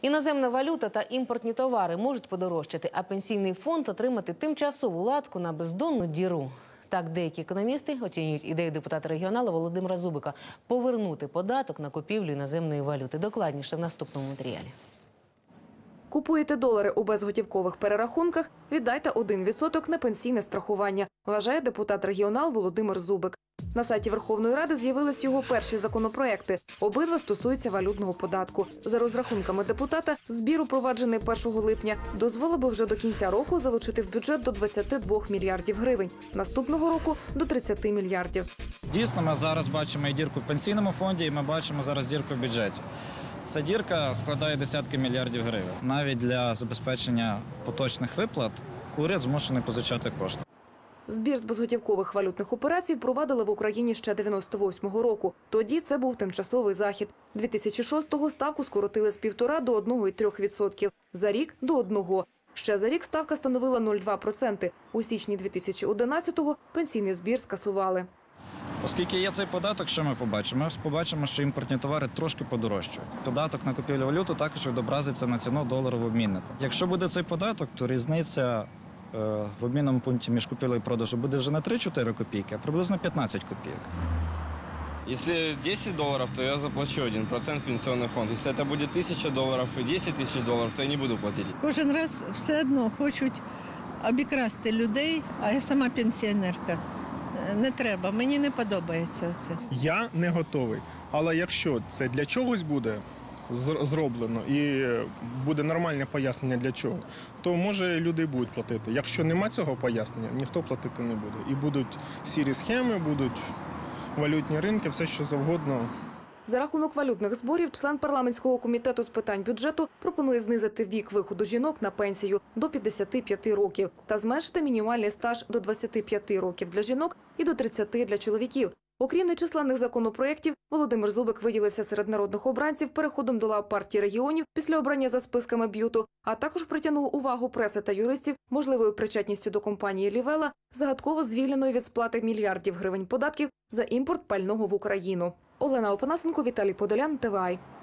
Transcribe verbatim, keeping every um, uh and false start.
Іноземна валюта та імпортні товари можуть подорожчати, а пенсійний фонд отримати тимчасову латку на бездонну діру. Так деякі економісти оцінюють ідею депутата регіонала Володимира Зубика – повернути податок на купівлю іноземної валюти. Докладніше в наступному матеріалі. Купуєте долари у безготівкових перерахунках – віддайте один відсоток на пенсійне страхування, вважає депутат-регіонал Володимир Зубик. На сайті Верховної Ради з'явились його перші законопроекти. Обидва стосуються валютного податку. За розрахунками депутата, збір, упроваджений першого липня, дозволив би вже до кінця року залучити в бюджет до двадцяти двох мільярдів гривень. Наступного року – до тридцяти мільярдів. Дійсно, ми зараз бачимо і дірку в пенсійному фонді, і ми бачимо зараз дірку в бюджеті. Ця дірка складає десятки мільярдів гривень. Навіть для забезпечення поточних виплат уряд змушений позичати кошти. Збір з безготівкових валютних операцій впровадили в Україні ще дев'яносто восьмого року. Тоді це був тимчасовий захід. дві тисячі шостого ставку скоротили з півтора до одного і трьох відсотків. За рік – до одного. Ще за рік ставка становила нуль цілих дві десятих відсотка. У січні дві тисячі одинадцятого пенсійний збір скасували. Оскільки є цей податок, що ми побачимо? Ми побачимо, що імпортні товари трошки подорожчають. Податок на купівлю валюту також відобразиться на ціну долару в обміннику. Якщо буде цей податок, то різниця в обмінному пункті між купівлею і продажем буде вже не три-чотири копійки, а приблизно п'ятнадцять копійок. Если десять долларов, то я заплачу один процент в пенсионный фонд. Если это будет тысяча долларов и десять тысяч долларов, то я не буду платить. Кожен раз все одно хочуть обікрасти людей, а я сама пенсіонерка. Не треба, мені не подобається це. Я не готовий, але якщо це для чогось буде зроблено і буде нормальне пояснення для чого, то може люди будуть платити. Якщо нема цього пояснення, ніхто платити не буде. І будуть сірі схеми, будуть валютні ринки, все що завгодно. За рахунок валютних зборів член парламентського комітету з питань бюджету пропонує знизити вік виходу жінок на пенсію до п'ятдесяти п'яти років та зменшити мінімальний стаж до двадцяти п'яти років для жінок і до тридцяти для чоловіків. Окрім нечисленних законопроєктів, Володимир Зубик виділився серед народних обранців переходом до лав партії регіонів після обрання за списками БЮТу, а також притягнув увагу преси та юристів можливою причетністю до компанії «Лівела», загадково звільненої від сплати мільярдів гривень податків за імпорт пального в Україну. Олена Опанасенко, Віталій Подолян, ТВАЙ.